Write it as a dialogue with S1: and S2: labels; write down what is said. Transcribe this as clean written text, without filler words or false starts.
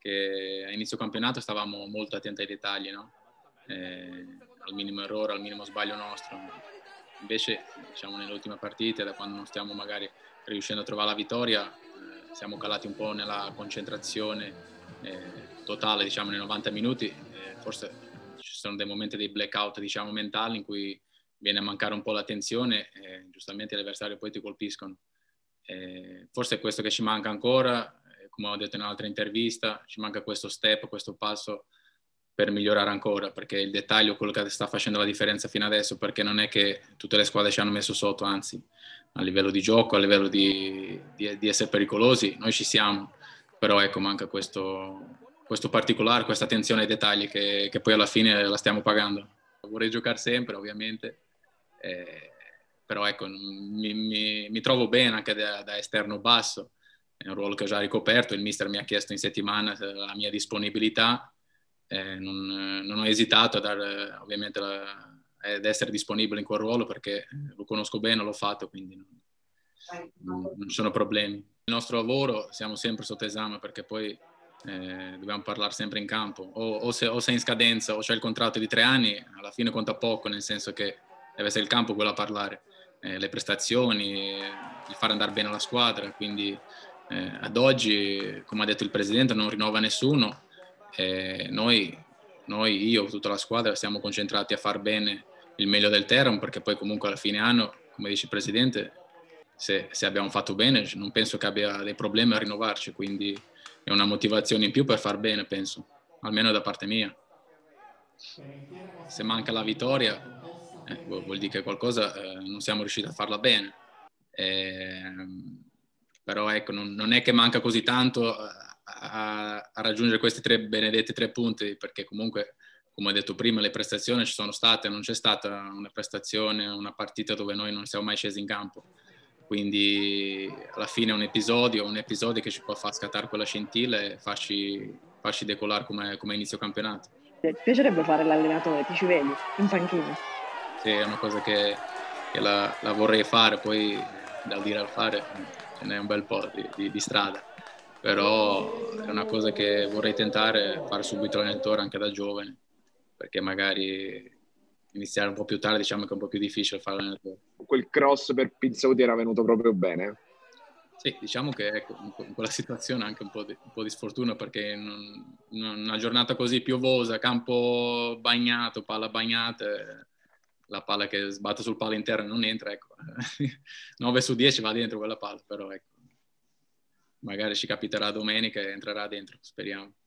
S1: che a inizio campionato stavamo molto attenti ai dettagli, no? Al minimo errore, al minimo sbaglio nostro. Invece, diciamo, nelle ultime partite, da quando non stiamo magari riuscendo a trovare la vittoria, siamo calati un po' nella concentrazione totale, diciamo, nei 90 minuti. Forse ci sono dei momenti dei blackout, diciamo, mentali in cui viene a mancare un po' l'attenzione e giustamente gli avversari poi ti colpiscono. Forse è questo che ci manca ancora, come ho detto in un'altra intervista, ci manca questo step, questo passo per migliorare ancora, perché il dettaglio è quello che sta facendo la differenza fino adesso, perché non è che tutte le squadre ci hanno messo sotto, anzi, a livello di gioco, a livello di essere pericolosi, noi ci siamo, però ecco, manca questo particolare, questa attenzione ai dettagli che poi alla fine la stiamo pagando. Vorrei giocare sempre, ovviamente, però ecco, mi trovo bene anche da esterno basso, è un ruolo che ho già ricoperto, il mister mi ha chiesto in settimana la mia disponibilità, non ho esitato a dare, ovviamente ad essere disponibile in quel ruolo perché lo conosco bene, l'ho fatto, quindi non ci sono problemi. Il nostro lavoro siamo sempre sotto esame perché poi dobbiamo parlare sempre in campo, o sei in scadenza o c'è il contratto di 3 anni, alla fine conta poco, nel senso che deve essere il campo quello a parlare, le prestazioni, il far andare bene la squadra, quindi ad oggi, come ha detto il presidente, non rinnova nessuno. Io, tutta la squadra, siamo concentrati a far bene il meglio del Teramo, perché poi comunque alla fine anno, come dice il presidente, se abbiamo fatto bene non penso che abbia dei problemi a rinnovarci, quindi è una motivazione in più per far bene, penso, almeno da parte mia. Se manca la vittoria vuol dire che qualcosa non siamo riusciti a farla bene. Però ecco, non è che manca così tanto a raggiungere questi benedetti 3 punti, perché comunque, come ho detto prima, le prestazioni ci sono state, non c'è stata una prestazione, una partita dove noi non siamo mai scesi in campo. Quindi alla fine è un episodio che ci può far scattare quella scintilla e farci decollare come inizio campionato.
S2: Ti piacerebbe fare l'allenatore? Ti ci vedi in panchina?
S1: Sì, è una cosa che la vorrei fare, poi dal dire al fare ce n'è un bel po' di strada, però è una cosa che vorrei tentare, fare subito l'allenatore anche da giovane, perché magari iniziare un po' più tardi, diciamo che è un po' più difficile fare l'allenatore.
S3: Quel cross per Pinzauti era venuto proprio bene?
S1: Sì, diciamo che ecco, in quella situazione anche un po' di sfortuna, perché in una giornata così piovosa, campo bagnato, palla bagnata, la palla che sbatte sul palo interno non entra, ecco. 9 su 10 va dentro quella palla, però ecco, magari ci capiterà domenica e entrerà dentro, speriamo.